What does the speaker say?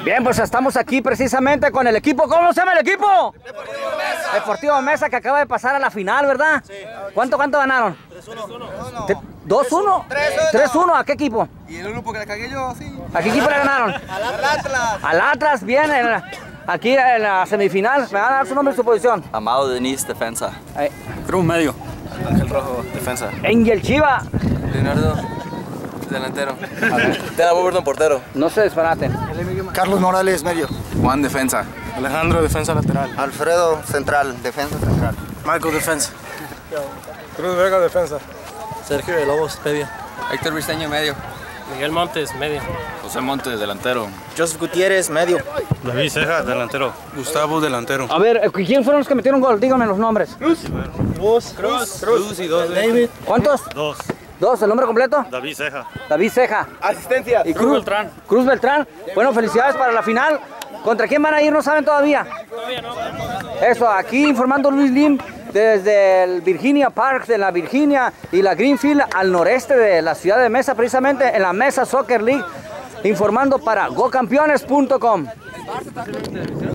Bien, pues estamos aquí precisamente con el equipo. ¿Cómo se llama el equipo? Deportivo Mesa. Deportivo Mesa, que acaba de pasar a la final, ¿verdad? Sí. ¿Cuánto ganaron? 3-1. 2-1. 3-1. ¿A qué equipo? Y el grupo que le cagué yo, sí. ¿A qué equipo le ganaron? Al Atlas. Al Atlas, bien. Aquí en la semifinal. ¿Me van a dar su nombre y su posición? Amado Denis, defensa. Cruz medio. Ángel Rojo, defensa. Angel Chiva. Leonardo, delantero. Tela Wolverton, portero. No se disparaten. Carlos Morales, medio. Juan, defensa. Alejandro, defensa lateral. Alfredo, central, defensa central. Michael, defensa. Cruz Vega, defensa. Sergio de Lobos, medio. Héctor Bristeño, medio. Miguel Montes, medio. José Montes, delantero. Joseph Gutiérrez, medio. David Ceja, delantero. Gustavo, delantero. A ver, ¿quién fueron los que metieron gol? Díganme los nombres. Cruz y dos. David. ¿Cuántos? Dos, ¿el nombre completo? David Ceja. David Ceja. Asistencia. Y Cruz Beltrán. Cruz Beltrán. Bueno, felicidades para la final. ¿Contra quién van a ir? No saben todavía. Todavía no. Eso, aquí informando Luis Lim desde el Virginia Park de la Virginia y la Greenfield al noreste de la ciudad de Mesa, precisamente en la Mesa Soccer League, informando para gocampeones.com.